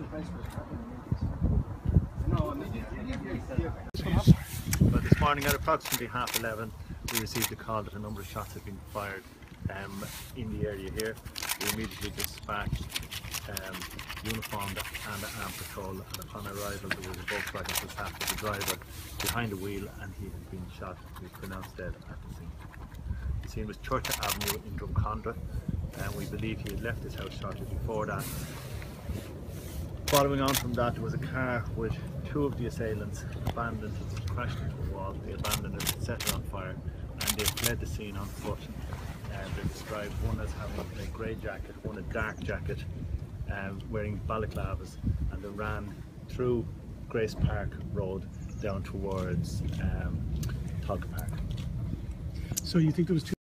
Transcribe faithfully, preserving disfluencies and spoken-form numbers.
But this morning at approximately half eleven we received a call that a number of shots had been fired um, in the area here. We immediately dispatched um, uniformed and armed patrol, and upon arrival there was a Volkswagen Passat with the driver behind the wheel, and he had been shot. He was pronounced dead at the scene. The scene was Church Avenue in Drumcondra, and we believe he had left his house shortly before that. Following on from that, there was a car with two of the assailants abandoned. It crashed into a wall. They abandoned it, set it on fire, and they fled the scene on foot. Uh, they're described one as having a grey jacket, one a dark jacket, um, wearing balaclavas, and they ran through Grace Park Road down towards um, Tolka Park. So you think there was two